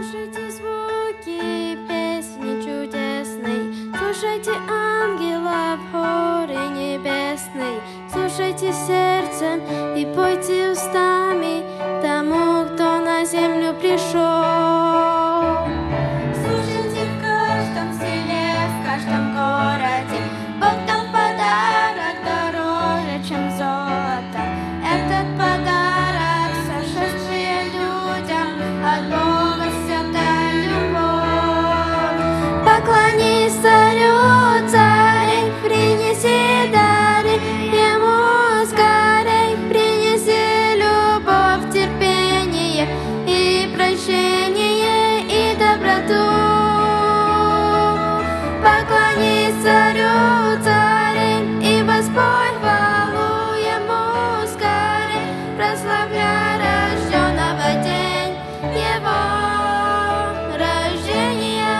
Слушайте звуки песни чудесной, слушайте ангелов в хоре небесной, слушайте сердцем и пойте устами тому, кто на землю пришел. Слушайте в каждом селе, в каждом городе, Бог дал подарок дороже, чем золото. Этот подарок сошедший людям от Бога святая любовь. Поклонись царю, царь, принеси дары ему скорей, принеси любовь, терпение и прощение и доброту. Поклонись царю, царь, и воспой хвалу ему скорей, прославляй рожденного день его рождения.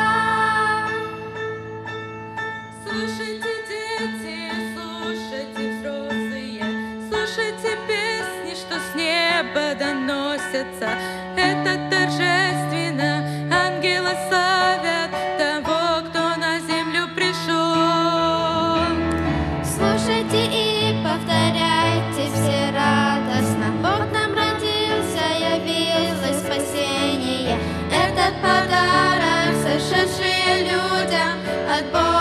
Слушайте, дети, слушайте, взрослые, слушайте песни, что с неба доносятся. Это торжественно, ангелы славят того, кто на землю пришел. Слушайте и повторяйте все радостно. Бог нам родился, явилось спасение. Этот подарок, сошедший людям от Бога.